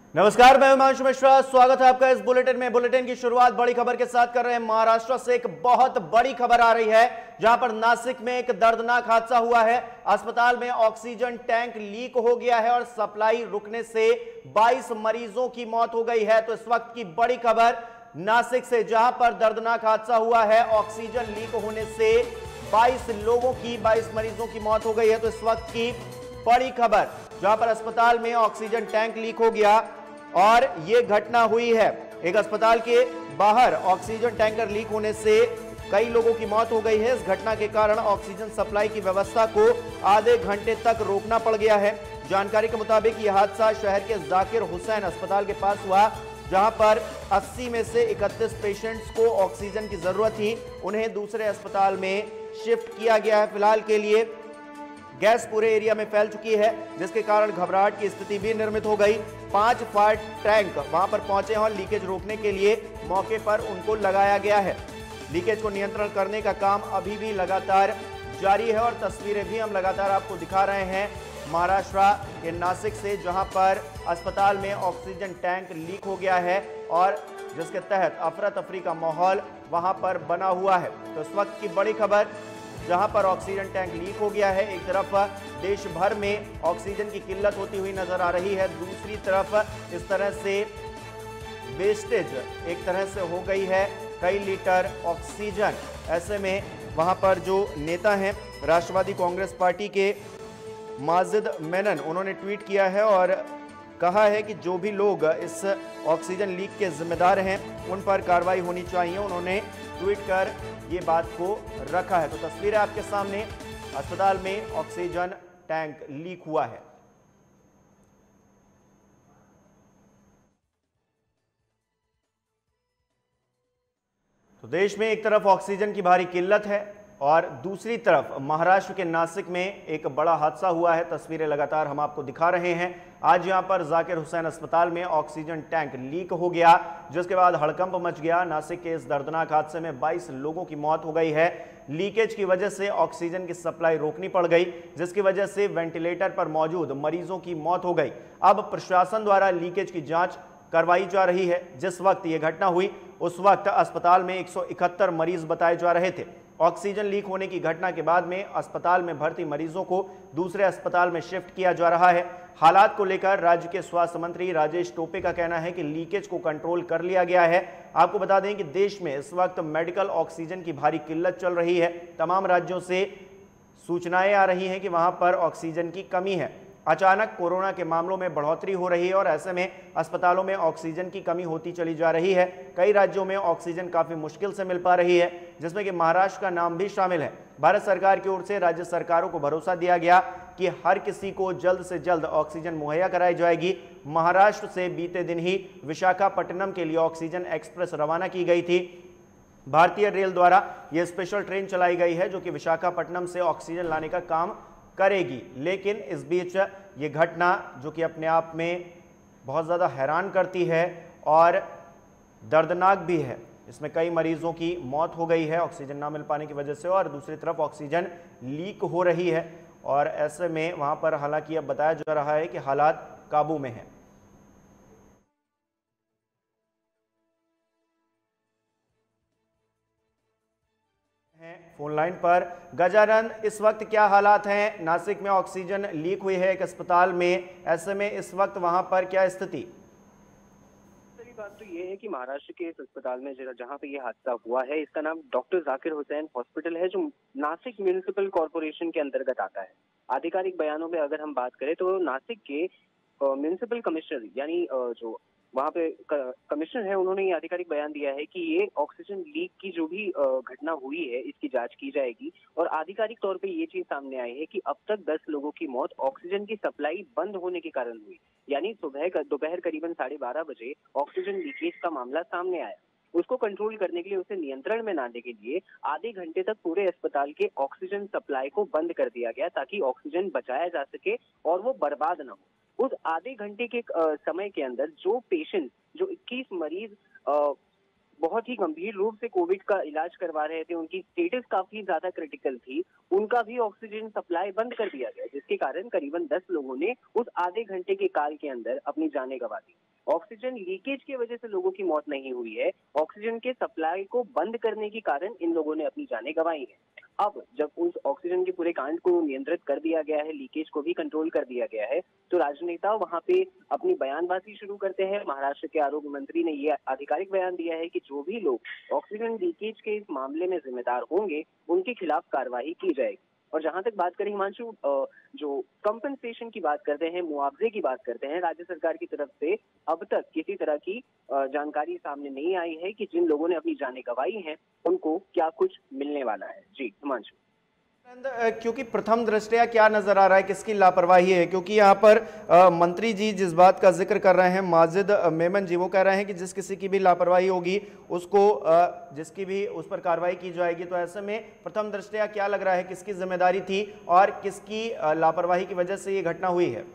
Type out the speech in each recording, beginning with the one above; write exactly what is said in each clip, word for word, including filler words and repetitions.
नमस्कार, मैं हिमांशु मिश्रा। स्वागत है आपका इस बुलेटिन में। बुलेटिन की शुरुआत बड़ी खबर के साथ कर रहे हैं। महाराष्ट्र से एक बहुत बड़ी खबर आ रही है, जहां पर नासिक में एक दर्दनाक हादसा हुआ है। अस्पताल में ऑक्सीजन टैंक लीक हो गया है और सप्लाई रुकने से बाईस मरीजों की मौत हो गई है। तो इस वक्त की बड़ी खबर नासिक से, जहां पर दर्दनाक हादसा हुआ है। ऑक्सीजन लीक होने से बाईस लोगों की बाईस मरीजों की मौत हो गई है। तो इस वक्त की बड़ी खबर, जहां पर अस्पताल में ऑक्सीजन टैंक लीक हो गया और यह घटना हुई है। एक अस्पताल के बाहर ऑक्सीजन टैंकर लीक होने से कई लोगों की मौत हो गई है। इस घटना के कारण ऑक्सीजन सप्लाई की व्यवस्था को आधे घंटे तक रोकना पड़ गया है। जानकारी के मुताबिक यह हादसा शहर के जाकिर हुसैन अस्पताल के पास हुआ, जहां पर अस्सी में से इकतीस पेशेंट्स को ऑक्सीजन की जरूरत थी। उन्हें दूसरे अस्पताल में शिफ्ट किया गया है। फिलहाल के लिए गैस पूरे एरिया में फैल चुकी है, जिसके कारण घबराहट की स्थिति भी निर्मित हो गई। पांच फायर टैंक वहां पर पहुंचे हैं और लीकेज रोकने के लिए मौके पर उनको लगाया गया है। लीकेज को नियंत्रण करने का काम अभी भी लगातार जारी है और तस्वीरें भी हम लगातार आपको दिखा रहे हैं महाराष्ट्र के नासिक से, जहां पर अस्पताल में ऑक्सीजन टैंक लीक हो गया है और जिसके तहत अफरा तफरी का माहौल वहां पर बना हुआ है। तो इस वक्त की बड़ी खबर, जहां पर ऑक्सीजन टैंक लीक हो गया है। एक तरफ देश भर में ऑक्सीजन की किल्लत होती हुई नजर आ रही है, दूसरी तरफ इस तरह से वेस्टेज एक तरह से हो गई है, कई लीटर ऑक्सीजन। ऐसे में वहां पर जो नेता हैं राष्ट्रवादी कांग्रेस पार्टी के माजिद मेनन, उन्होंने ट्वीट किया है और कहा है कि जो भी लोग इस ऑक्सीजन लीक के जिम्मेदार हैं उन पर कार्रवाई होनी चाहिए। उन्होंने ट्वीट कर ये बात को रखा है। तो तस्वीरें आपके सामने, अस्पताल में ऑक्सीजन टैंक लीक हुआ है। तो देश में एक तरफ ऑक्सीजन की भारी किल्लत है और दूसरी तरफ महाराष्ट्र के नासिक में एक बड़ा हादसा हुआ है। तस्वीरें लगातार हम आपको दिखा रहे हैं। आज यहां पर जाकिर हुसैन अस्पताल में ऑक्सीजन टैंक लीक हो गया, जिसके बाद हड़कंप मच गया। नासिक के इस दर्दनाक हादसे में बाईस लोगों की मौत हो गई है। लीकेज की वजह से ऑक्सीजन की सप्लाई रोकनी पड़ गई, जिसकी वजह से वेंटिलेटर पर मौजूद मरीजों की मौत हो गई। अब प्रशासन द्वारा लीकेज की जांच करवाई जा रही है। जिस वक्त यह घटना हुई उस वक्त अस्पताल में एक सौ इकहत्तर मरीज बताए जा रहे थे। ऑक्सीजन लीक होने की घटना के बाद में अस्पताल में भर्ती मरीजों को दूसरे अस्पताल में शिफ्ट किया जा रहा है। हालात को लेकर राज्य के स्वास्थ्य मंत्री राजेश टोपे का कहना है कि लीकेज को कंट्रोल कर लिया गया है। आपको बता दें कि देश में इस वक्त मेडिकल ऑक्सीजन की भारी किल्लत चल रही है। तमाम राज्यों से सूचनाएं आ रही हैं कि वहां पर ऑक्सीजन की कमी है। अचानक कोरोना के मामलों में बढ़ोतरी हो रही है और ऐसे में अस्पतालों में ऑक्सीजन की कमी होती चली जा रही है। कई राज्यों में ऑक्सीजन काफी मुश्किल से मिल पा रही है, जिसमें कि महाराष्ट्र का नाम भी शामिल है। भारत सरकार की ओर से राज्य सरकारों को भरोसा दिया गया कि हर किसी को जल्द से जल्द ऑक्सीजन मुहैया कराई जाएगी। महाराष्ट्र से बीते दिन ही विशाखापट्टनम के लिए ऑक्सीजन एक्सप्रेस रवाना की गई थी। भारतीय रेल द्वारा यह स्पेशल ट्रेन चलाई गई है, जो कि विशाखापट्टनम से ऑक्सीजन लाने का काम करेगी। लेकिन इस बीच ये घटना, जो कि अपने आप में बहुत ज़्यादा हैरान करती है और दर्दनाक भी है, इसमें कई मरीजों की मौत हो गई है ऑक्सीजन ना मिल पाने की वजह से, और दूसरी तरफ ऑक्सीजन लीक हो रही है। और ऐसे में वहाँ पर हालांकि अब बताया जा रहा है कि हालात काबू में है। फोन लाइन पर गजानन, इस वक्त क्या हालात हैं? नासिक में ऑक्सीजन लीक हुई है एक अस्पताल में, ऐसे में इस वक्त वहां पर क्या स्थिति? पहली बात तो ये है कि महाराष्ट्र के इस अस्पताल में जहां पे ये हादसा हुआ है, इसका नाम डॉक्टर जाकिर हुसैन हॉस्पिटल है, जो नासिक म्युनिसिपल कॉर्पोरेशन के अंतर्गत आता है। आधिकारिक बयानों में अगर हम बात करें तो नासिक के म्युनिसिपल कमिश्नर, यानी जो वहाँ पे कमिश्नर है, उन्होंने ये आधिकारिक बयान दिया है कि ये ऑक्सीजन लीक की जो भी घटना हुई है इसकी जांच की जाएगी। और आधिकारिक तौर पे ये चीज सामने आई है कि अब तक दस लोगों की मौत ऑक्सीजन की सप्लाई बंद होने के कारण हुई। यानी सुबह दोपहर करीबन साढ़े बारह बजे ऑक्सीजन लीकेज का मामला सामने आया। उसको कंट्रोल करने के लिए, उसे नियंत्रण में लाने के लिए आधे घंटे तक पूरे अस्पताल के ऑक्सीजन सप्लाई को बंद कर दिया गया, ताकि ऑक्सीजन बचाया जा सके और वो बर्बाद न हो। उस आधे घंटे के समय के अंदर जो पेशेंट, जो इक्कीस मरीज बहुत ही गंभीर रूप से कोविड का इलाज करवा रहे थे, उनकी स्टेटस काफी ज्यादा क्रिटिकल थी, उनका भी ऑक्सीजन सप्लाई बंद कर दिया गया, जिसके कारण करीबन दस लोगों ने उस आधे घंटे के काल के अंदर अपनी जानें गंवा दी। ऑक्सीजन लीकेज की वजह से लोगों की मौत नहीं हुई है, ऑक्सीजन के सप्लाई को बंद करने के कारण इन लोगों ने अपनी जानें गंवाई है। अब जब उस ऑक्सीजन के पूरे कांड को नियंत्रित कर दिया गया है, लीकेज को भी कंट्रोल कर दिया गया है, तो राजनेता वहां पे अपनी बयानबाजी शुरू करते हैं। महाराष्ट्र के आरोग्य मंत्री ने ये आधिकारिक बयान दिया है कि जो भी लोग ऑक्सीजन लीकेज के इस मामले में जिम्मेदार होंगे, उनके खिलाफ कार्रवाई की जाएगी। और जहां तक बात करें हिमांशु, जो कंपनसेशन की बात करते हैं, मुआवजे की बात करते हैं, राज्य सरकार की तरफ से अब तक किसी तरह की जानकारी सामने नहीं आई है कि जिन लोगों ने अपनी जानें गंवाई हैं उनको क्या कुछ मिलने वाला है। जी हिमांशु। क्योंकि प्रथम दृष्टया क्या नजर आ रहा है, किसकी लापरवाही है? क्योंकि यहाँ पर आ, मंत्री जी जिस बात का जिक्र कर रहे हैं, माजिद मेमन जी, वो कह रहे हैं कि जिस किसी की भी लापरवाही होगी उसको आ, जिसकी भी उस पर कार्रवाई की जाएगी। तो ऐसे में प्रथम दृष्टया क्या लग रहा है, किसकी जिम्मेदारी थी और किसकी लापरवाही की वजह से ये घटना हुई है?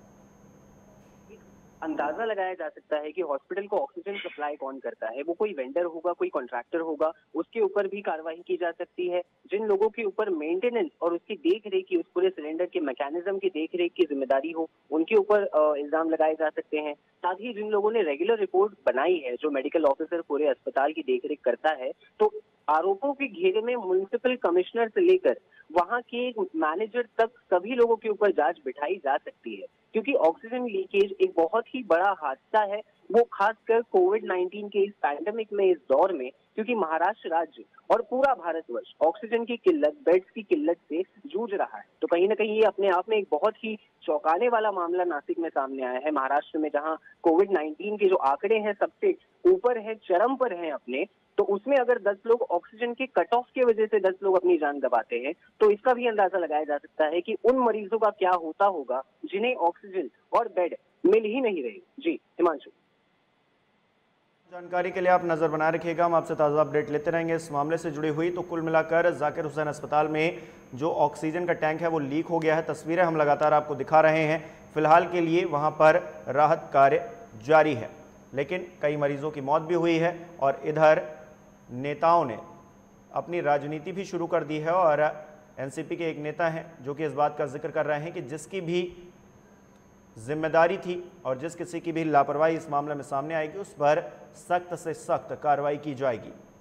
अंदाजा लगाया जा सकता है कि हॉस्पिटल को ऑक्सीजन सप्लाई कौन करता है, वो कोई वेंडर होगा, कोई कॉन्ट्रैक्टर होगा, उसके ऊपर भी कार्रवाई की जा सकती है। जिन लोगों के ऊपर मेंटेनेंस और उसकी देख रेख की, उस पूरे सिलेंडर के मैकेनिज्म की देख रेख की जिम्मेदारी हो, उनके ऊपर इल्जाम लगाए जा सकते हैं। साथ ही जिन लोगों ने रेगुलर रिपोर्ट बनाई है, जो मेडिकल ऑफिसर पूरे अस्पताल की देख रेख करता है, तो आरोपों के घेरे में म्युनिसिपल कमिश्नर से लेकर वहां के मैनेजर तक सभी लोगों के ऊपर जांच बिठाई जा सकती है, क्योंकि ऑक्सीजन लीकेज एक बहुत ही बड़ा हादसा है, वो खासकर कोविड नाइन्टीन के इस पैंडेमिक में, इस दौर में, क्योंकि महाराष्ट्र राज्य और पूरा भारतवर्ष ऑक्सीजन की किल्लत, बेड्स की किल्लत से जूझ रहा है। तो कहीं ना कहीं ये अपने आप में एक बहुत ही चौंकाने वाला मामला नासिक में सामने आया है। महाराष्ट्र में जहां कोविड नाइन्टीन के जो आंकड़े हैं सबसे ऊपर है, चरम पर हैं अपने, तो उसमें अगर दस लोग ऑक्सीजन के कट ऑफ की वजह से दस लोग अपनी जान गंवाते हैं, तो इसका भी अंदाजा लगाया जा सकता है कि उन मरीजों का क्या होता होगा जिन्हें ऑक्सीजन और बेड मिल ही नहीं रही। जी हिमांशु। जानकारी के लिए आप नजर बनाए रखिएगा, हम आपसे ताज़ा अपडेट लेते रहेंगे इस मामले से जुड़ी हुई। तो कुल मिलाकर जाकिर हुसैन अस्पताल में जो ऑक्सीजन का टैंक है वो लीक हो गया है। तस्वीरें हम लगातार आपको दिखा रहे हैं। फिलहाल के लिए वहां पर राहत कार्य जारी है, लेकिन कई मरीजों की मौत भी हुई है और इधर नेताओं ने अपनी राजनीति भी शुरू कर दी है। और एनसीपी के एक नेता हैं जो कि इस बात का जिक्र कर रहे हैं कि जिसकी भी जिम्मेदारी थी और जिस किसी की भी लापरवाही इस मामले में सामने आएगी उस पर सख्त से सख्त कार्रवाई की जाएगी।